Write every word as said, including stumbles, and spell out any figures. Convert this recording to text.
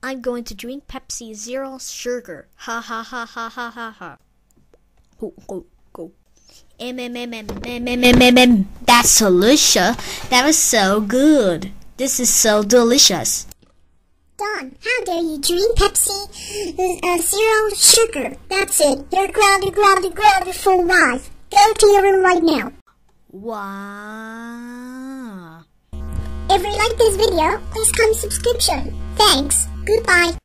I'm going to drink Pepsi Zero Sugar. Ha ha ha ha ha ha ha. Go, go, go. M M M M M M M M M. That's delicious. That was so good. This is so delicious. Don, how dare you drink Pepsi uh, Zero Sugar? That's it. You're grounded, grounded, grounded for life. Go to your room right now. Wow. If you like this video, please comment subscription. Thanks. Goodbye.